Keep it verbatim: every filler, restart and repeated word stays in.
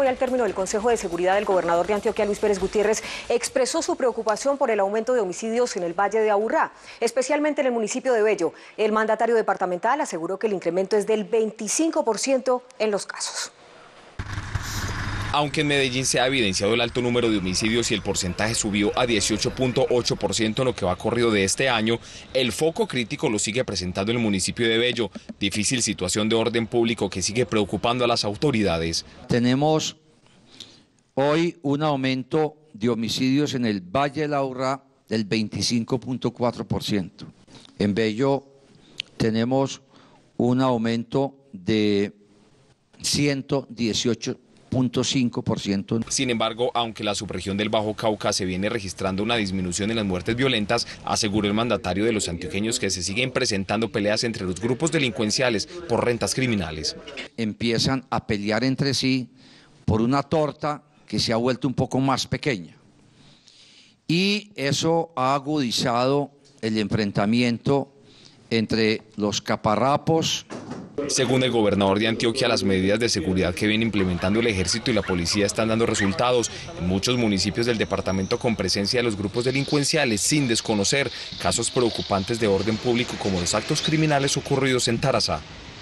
hoy al término del Consejo de Seguridad, el gobernador de Antioquia, Luis Pérez Gutiérrez, expresó su preocupación por el aumento de homicidios en el Valle de Aburrá, especialmente en el municipio de Bello. El mandatario departamental aseguró que el incremento es del veinticinco por ciento en los casos. Aunque en Medellín se ha evidenciado el alto número de homicidios y el porcentaje subió a dieciocho punto ocho por ciento en lo que va corrido de este año, el foco crítico lo sigue presentando el municipio de Bello. Difícil situación de orden público que sigue preocupando a las autoridades. Tenemos hoy un aumento de homicidios en el Valle de Aburrá del veinticinco punto cuatro por ciento. En Bello tenemos un aumento de ciento dieciocho punto cinco por ciento. Sin embargo, aunque la subregión del Bajo Cauca se viene registrando una disminución en las muertes violentas, aseguró el mandatario de los antioqueños que se siguen presentando peleas entre los grupos delincuenciales por rentas criminales. Empiezan a pelear entre sí por una torta que se ha vuelto un poco más pequeña. Y eso ha agudizado el enfrentamiento entre los caparrapos. Según el gobernador de Antioquia, las medidas de seguridad que viene implementando el ejército y la policía están dando resultados en muchos municipios del departamento con presencia de los grupos delincuenciales, sin desconocer casos preocupantes de orden público como los actos criminales ocurridos en Tarazá.